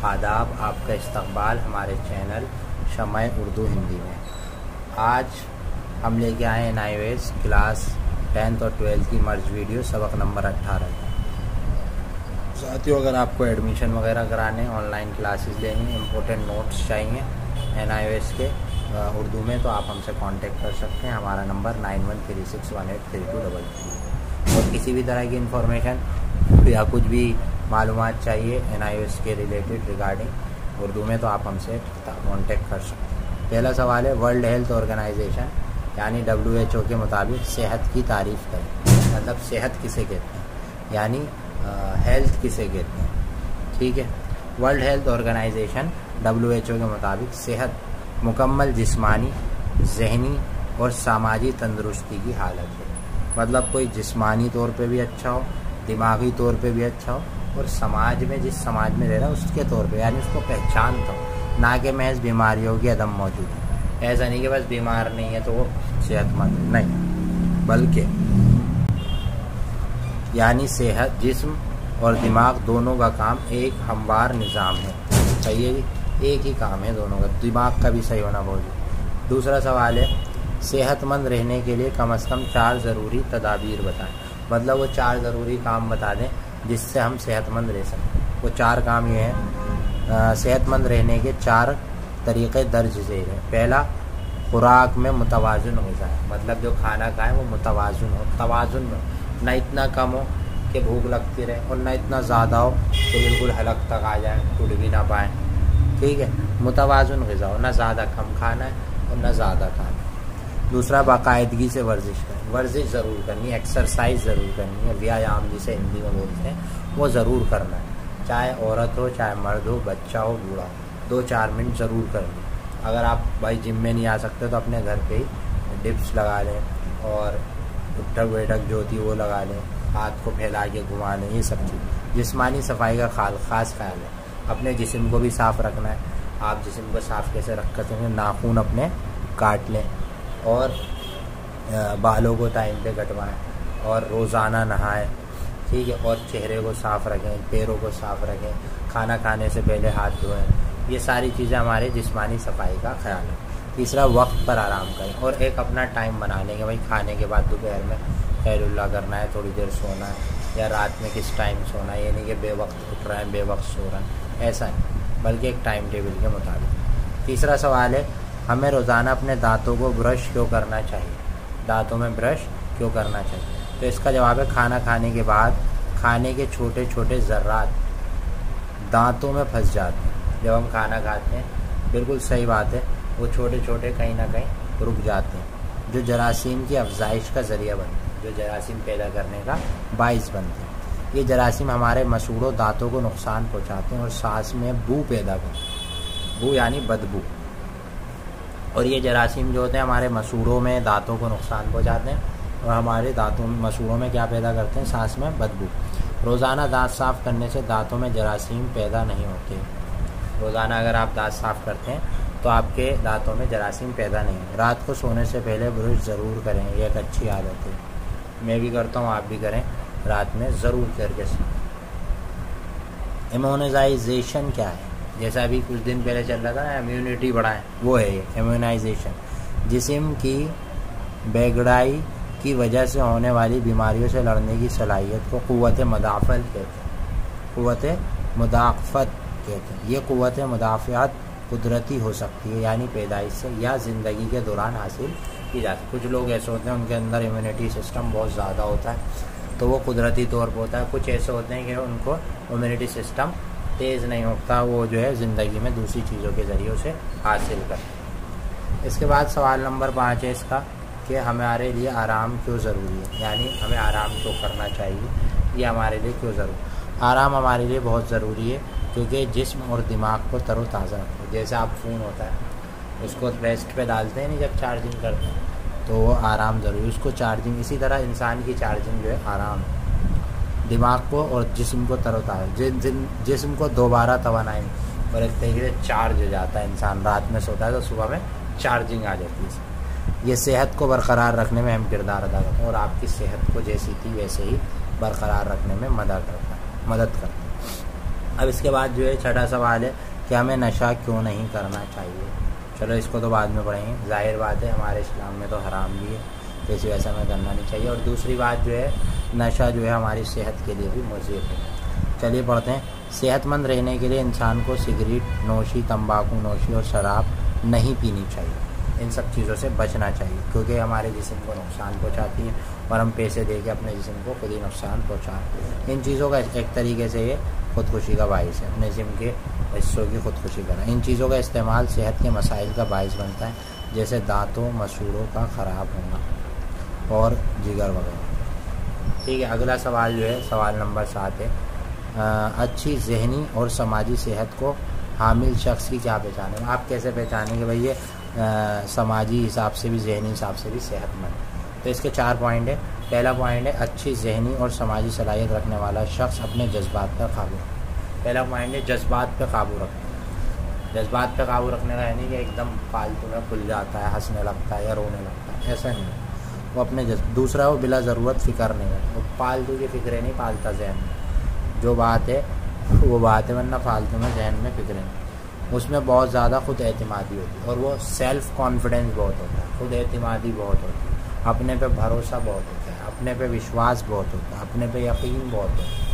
आदाब, आपका इस्तकबाल हमारे चैनल शमाए उर्दू हिंदी में। आज हम लेके आए हैं NIOS क्लास 10th और 12th की मर्ज वीडियो सबक नंबर 18। साथियों, अगर आपको एडमिशन वगैरह कराने, ऑनलाइन क्लासेस लेनी, इम्पोर्टेंट नोट्स चाहिए NIOS के उर्दू में, तो आप हमसे कांटेक्ट कर सकते हैं। हमारा नंबर 9136183233। और किसी भी तरह की इंफॉर्मेशन या कुछ भी मालूमात चाहिए NIOS के रिलेटेड रिगार्डिंग उर्दू में, तो आप हमसे कांटेक्ट कर सकते हैं। पहला सवाल है, वर्ल्ड हेल्थ ऑर्गेनाइजेशन यानी WHO के मुताबिक सेहत की तारीफ़ करें। मतलब सेहत किसे कहते हैं, यानी हेल्थ किसे कहते हैं। ठीक है, वर्ल्ड हेल्थ ऑर्गेनाइजेशन WHO के मुताबिक सेहत मुकम्मल जिस्मानी, ज़हनी और सामाजी तंदुरुस्ती की हालत है। मतलब कोई जिस्मानी तौर पे भी अच्छा हो, दिमागी तौर पे भी अच्छा हो, और समाज में, जिस समाज में रह रहा है उसके तौर पे, यानी उसको पहचानता हो, ना कि महज बीमारियों की अदम मौजूद। ऐसा नहीं कि बस बीमार नहीं है तो वो सेहतमंद नहीं, बल्कि यानी सेहत, जिस्म और दिमाग दोनों का काम एक हमवार निज़ाम है। सही है जी, एक ही काम है दोनों का, दिमाग का भी सही होना बहुत। दूसरा सवाल है, सेहतमंद रहने के लिए कम से कम 4 ज़रूरी तदाबीर बताएं। मतलब वो 4 ज़रूरी काम बता दें जिससे हम सेहतमंद रह सकते। वो 4 काम ये हैं, सेहतमंद रहने के 4 तरीक़े दर्ज झेल हैं। पहला, खुराक में मुतवाज़ुन ग़िज़ा है। मतलब जो खाना खाएं वो मुतवाज़ुन हो, तवाज़ुन में, ना इतना कम हो कि भूख लगती रहे और ना इतना ज़्यादा हो कि बिल्कुल हलक तक आ जाए, उठ भी ना पाएँ। ठीक है, मुतवाज़ुन ग़िज़ा हो, ना ज़्यादा कम खाना है और ना ज़्यादा खाना है। दूसरा, बाकायदगी से वर्जिश करें। वर्जिश ज़रूर करनी है, एक्सरसाइज ज़रूर करनी है, व्यायाम जिसे हिंदी में बोलते हैं, वो ज़रूर करना है। चाहे औरत हो, चाहे मर्द हो, बच्चा हो, बूढ़ा हो, 2-4 मिनट ज़रूर करनी है। अगर आप भाई जिम में नहीं आ सकते तो अपने घर पे ही डिप्स लगा लें और उठक बैठक जो होती है वो लगा लें, हाथ को फैला के घुमा लें, ये सब चीज़। जिस्मानी सफाई का ख़ास ख्याल है। अपने जिस्म को भी साफ़ रखना है। आप जिस्म को साफ़ कैसे रख सकते हैं, नाखून अपने काट लें और बालों को टाइम पे कटवाएं और रोज़ाना नहाएं। ठीक है, और चेहरे को साफ़ रखें, पैरों को साफ़ रखें, खाना खाने से पहले हाथ धोएं। ये सारी चीज़ें हमारे जिस्मानी सफाई का ख्याल है। तीसरा, वक्त पर आराम करें और एक अपना टाइम बना लेंगे। भाई खाने के बाद दोपहर में खैरुल्लाह करना है, थोड़ी देर सोना है, या रात में किस टाइम सोना है। ये नहीं कि बेवक्त उठ रहे हैं, बेवक्त सो रहे हैं, ऐसा नहीं, बल्कि एक टाइम टेबल के मुताबिक। तीसरा सवाल है, हमें रोज़ाना अपने दांतों को ब्रश क्यों करना चाहिए। दांतों में ब्रश क्यों करना चाहिए, तो इसका जवाब है, खाना खाने के बाद खाने के छोटे छोटे ज़र्रात दांतों में फंस जाते हैं। जब हम खाना खाते हैं, बिल्कुल सही बात है, वो छोटे छोटे कहीं ना कहीं रुक जाते हैं, जो जरासीम की अफजाइश का ज़रिया बनते हैं, जो जरासीम पैदा करने का बाइस बनते हैं। ये जरासीम हमारे मसूड़ों दांतों को नुकसान पहुँचाते हैं और सांस में बू पैदा करते हैं। बू यानी बदबू। और ये जरासीम जो होते हैं हमारे मसूड़ों में दांतों को नुकसान पहुंचाते हैं और हमारे दांतों में, मसूड़ों में क्या पैदा करते हैं, सांस में बदबू। रोज़ाना दांत साफ़ करने से दांतों में जरासीम पैदा नहीं होते। रोज़ाना अगर आप दांत साफ़ करते हैं तो आपके दांतों में जरासीम पैदा नहीं होते। रात को सोने से पहले ब्रश ज़रूर करें, यह एक अच्छी आदत है, मैं भी करता हूँ, आप भी करें, रात में ज़रूर करके सोएं। इम्यूनाइजेशन क्या है, जैसा अभी कुछ दिन पहले चल रहा था ना, इम्यूनिटी बढ़ाएं, वो है ये इम्यूनाइजेशन। जिस्म की बेगड़ाई की वजह से होने वाली बीमारियों से लड़ने की सलाहियत को क़ुव्वत मुदाफ़त कहते हैं। क़ुव्वत मुदाफ़त कहते हैं। ये क़ुव्वत मुदाफ़त कुदरती हो सकती है, यानी पैदाइश से, या ज़िंदगी के दौरान हासिल की जाती है। कुछ लोग ऐसे होते हैं उनके अंदर इम्यूनिटी सिस्टम बहुत ज़्यादा होता है, तो वो कुदरती तौर पर होता है। कुछ ऐसे होते हैं कि उनको इम्यूनिटी सिस्टम तेज़ नहीं होता, वो जो है ज़िंदगी में दूसरी चीज़ों के ज़रिए से हासिल करते हैं। इसके बाद सवाल नंबर 5 है इसका, कि हमारे लिए आराम क्यों ज़रूरी है, यानी हमें आराम क्यों करना चाहिए, ये हमारे लिए क्यों ज़रूरी। आराम हमारे लिए बहुत ज़रूरी है क्योंकि जिस्म और दिमाग को तरोताज़ा रखता है। जैसे आप फ़ोन होता है, उसको रेस्ट पे डालते हैं नहीं, जब चार्जिंग करते हैं, तो वो आराम ज़रूरी, उसको चार्जिंग। इसी तरह इंसान की चार्जिंग जो है आराम है, दिमाग को और जिस्म को तरोताज़ा, जिस्म को दोबारा तवानाई और एक तरीके से चार्ज हो जाता है। इंसान रात में सोता है तो सुबह में चार्जिंग आ जाती है। ये सेहत को बरकरार रखने में अहम किरदार अदा करता है और आपकी सेहत को जैसी थी वैसे ही बरकरार रखने में मदद करता है। अब इसके बाद जो है छठा सवाल है कि हमें नशा क्यों नहीं करना चाहिए। चलो इसको तो बाद में पढ़ेंगे, जाहिर बात है हमारे इस्लाम में तो हराम भी है, तो इसी वजह से हमें करना नहीं चाहिए। और दूसरी बात जो है नशा जो है हमारी सेहत के लिए भी मुज़िर है। चलिए पढ़ते हैं। सेहतमंद रहने के लिए इंसान को सिगरेट नोशी, तंबाकू नोशी और शराब नहीं पीनी चाहिए। इन सब चीज़ों से बचना चाहिए क्योंकि हमारे जिस्म को नुकसान पहुंचाती है और हम पैसे दे के अपने जिस्म को खुद ही नुकसान पहुंचाते हैं। इन चीज़ों का एक तरीके से ये खुदकुशी का बाइस है, अपने जिस्म के हिस्सों की खुदकुशी करना। इन चीज़ों का इस्तेमाल सेहत के मसाइल का बाइस बनता है, जैसे दांतों मसूड़ों का ख़राब होना और जिगर वगैरह। ठीक है, अगला सवाल जो है सवाल नंबर 7 है। अच्छी जहनी और समाजी सेहत को हामिल शख्स की क्या पहचान है। आप कैसे पहचानेंगे भाई ये समाजी हिसाब से भी जहनी हिसाब से भी सेहतमंद। तो इसके 4 पॉइंट है। पहला पॉइंट है अच्छी जहनी और समाजी सलाहियत रखने वाला शख्स अपने जज्बात पर काबू। पहला पॉइंट है जज्बात पर काबू रखना। जज्बात पर काबू रखने का यानी कि एकदम फालतू में खुल जाता है, हंसने लगता है या रोने लगता है, ऐसा नहीं है। वो अपने दूसरा वो बिला ज़रूरत फ़िक्र नहीं है, वो फालतू की फ़िक्रें नहीं पालता जहन में। जो बात है वो बात है, वरना फालतू में जहन में फ़िक्रें नहीं। उसमें बहुत ज़्यादा खुद एतमादी होती है और वो सेल्फ़ कॉन्फिडेंस बहुत होता है, खुद एतमादी बहुत होती है, अपने पे भरोसा बहुत होता है, अपने पे विश्वास बहुत होता है, अपने पे यकीन बहुत होता है।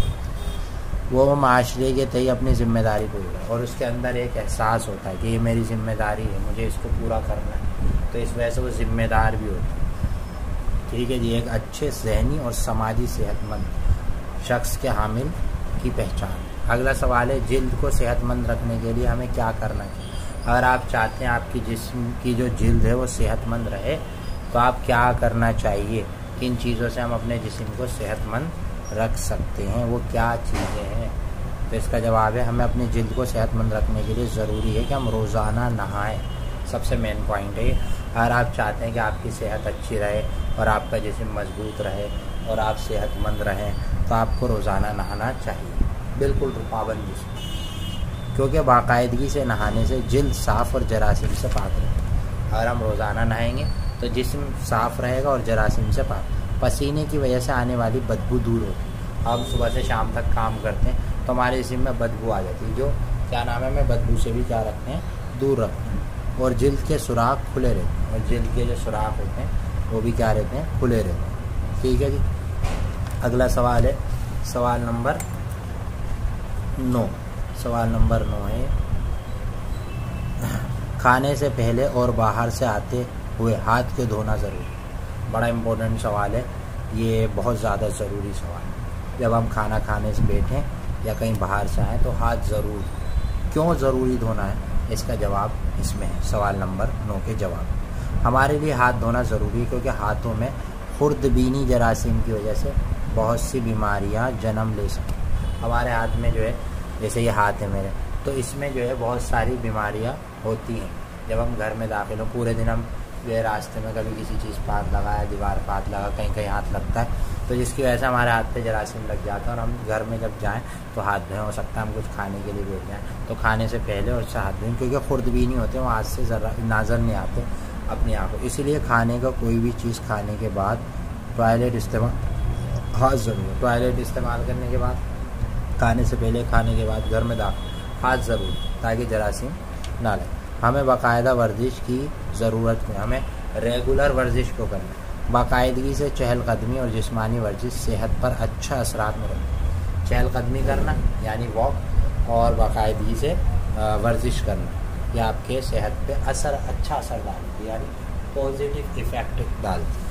वो माशरे के तय अपनी ज़िम्मेदारी पूरी करे और उसके अंदर एक एहसास होता है कि ये मेरी ज़िम्मेदारी है, मुझे इसको पूरा करना है, तो इस वजह से वो ज़िम्मेदार भी होता है। ठीक है जी, एक अच्छे ज़हनी और समाजी सेहतमंद शख्स के हामिल की पहचान। अगला सवाल है जिल्द को सेहतमंद रखने के लिए हमें क्या करना चाहिए। अगर आप चाहते हैं आपकी जिस्म की जो जिल्द है वो सेहतमंद रहे तो आप क्या करना चाहिए, किन चीज़ों से हम अपने जिस्म को सेहतमंद रख सकते हैं, वो क्या चीज़ें हैं। तो इसका जवाब है हमें अपनी जिल्द को सेहतमंद रखने के लिए ज़रूरी है कि हम रोज़ाना नहाएं। सबसे मेन पॉइंट है। अगर आप चाहते हैं कि आपकी सेहत अच्छी रहे और आपका जिस्म मजबूत रहे और आप सेहतमंद रहें तो आपको रोज़ाना नहाना चाहिए, बिल्कुल पाबंदी से, क्योंकि बाकायदगी से नहाने से जिल्द साफ़ और जरासीम से पाक रहेगी। अगर हम रोज़ाना नहाएंगे तो जिस्म साफ़ रहेगा और जरासीम से पाक। पसीने की वजह से आने वाली बदबू दूर होती है। हम सुबह से शाम तक काम करते हैं तो हमारे जिस्म में बदबू आ जाती है, जो क्या नाम है, हमें बदबू से भी क्या रखते हैं, दूर रखते हैं। और जिल्द के सुराख खुले रहते हैं और जिल्द के जो सुराख होते हैं वो भी क्या रहते हैं, खुले रहते हैं। ठीक है जी, अगला सवाल है सवाल नंबर 9। सवाल नंबर 9 है खाने से पहले और बाहर से आते हुए हाथ के धोना ज़रूरी। बड़ा इम्पोर्टेंट सवाल है ये, बहुत ज़्यादा ज़रूरी सवाल है। जब हम खाना खाने से बैठें या कहीं बाहर से आएँ तो हाथ ज़रूर। क्यों ज़रूरी धोना है, इसका जवाब इसमें है। सवाल नंबर 9 के जवाब। हमारे लिए हाथ धोना ज़रूरी है क्योंकि हाथों में खुर्दबीनी जरासीम की वजह से बहुत सी बीमारियां जन्म ले सकती। हमारे हाथ में जो है, जैसे ये हाथ है मेरे, तो इसमें जो है बहुत सारी बीमारियां होती हैं। जब हम घर में दाखिल हो, पूरे दिन हम जो है रास्ते में कभी किसी चीज़ पर हाथ लगाया, दीवार पर हाथ लगा, कहीं कहीं हाथ लगता है, तो जिसकी वजह से हमारे हाथ पे जरासीम लग जाता है और हम घर में जब जाएँ तो हाथ धोएं। हो सकता है हम कुछ खाने के लिए बैठ जाएँ तो खाने से पहले और उससे हाथ धोएं, क्योंकि खुर्दबीनी होते हैं, वो हाथ से ज़रा नज़र नहीं आते अपनी आँखों। इसीलिए खाने का कोई भी चीज़ खाने के बाद टॉयलेट इस्तेमाल हाथ ज़रूर। टॉयलेट इस्तेमाल करने के बाद, खाने से पहले, खाने के बाद, घर में दाखिल हाथ ज़रूर, ताकि जरासीम ना लगे। हमें बाकायदा वर्जिश की ज़रूरत है, हमें रेगुलर वर्जिश को करना। बाकायदगी से चहलकदमी और जिस्मानी वर्जिश सेहत पर अच्छा असरात में रखती। चहलकदमी करना यानी वॉक और बाकायदगी से वर्जिश करना, यह आपके सेहत पे अच्छा असर डालती है, यानी पॉजिटिव इफ़ेक्ट डालती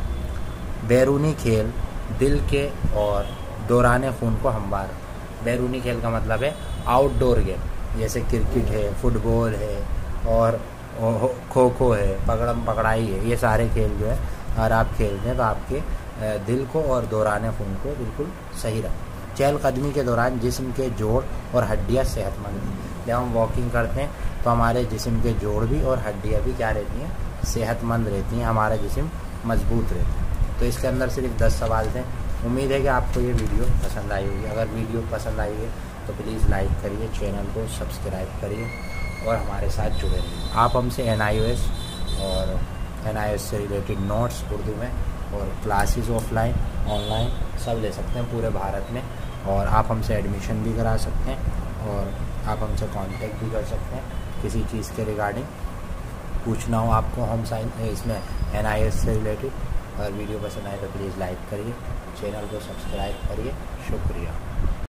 है। बैरूनी खेल दिल के और दौरान खून को हमवार। बैरूनी खेल का मतलब है आउटडोर गेम, जैसे क्रिकेट है, फुटबॉल है और खो खो है, पकड़म पकड़ाई है। ये सारे खेल जो है अगर आप खेलते हैं तो आपके दिल को और दौरान खून को बिल्कुल सही रखें। चहलकदमी के दौरान जिस्म के जोड़ और हड्डियाँ सेहतमंद हैं। जब हम वॉकिंग करते हैं तो हमारे जिस्म के जोड़ भी और हड्डियाँ भी क्या रहती हैं, सेहतमंद रहती हैं, हमारा जिस्म मजबूत रहता है। तो इसके अंदर सिर्फ 10 सवाल थे। उम्मीद है कि आपको ये वीडियो पसंद आई होगी। अगर वीडियो पसंद आई है तो प्लीज़ लाइक करिए, चैनल को सब्सक्राइब करिए और हमारे साथ जुड़े रहिए। आप हमसे NIOS और NIOS से रिलेटेड नोट्स उर्दू में और क्लासेस ऑफलाइन ऑनलाइन सब ले सकते हैं पूरे भारत में, और आप हमसे एडमिशन भी करा सकते हैं। और आप हमसे कांटेक्ट भी कर सकते हैं किसी चीज़ के रिगार्डिंग पूछना हो आपको होम साइंस इसमें NIS से रिलेटेड। अगर वीडियो पसंद आए तो प्लीज़ लाइक करिए, चैनल को सब्सक्राइब करिए। शुक्रिया।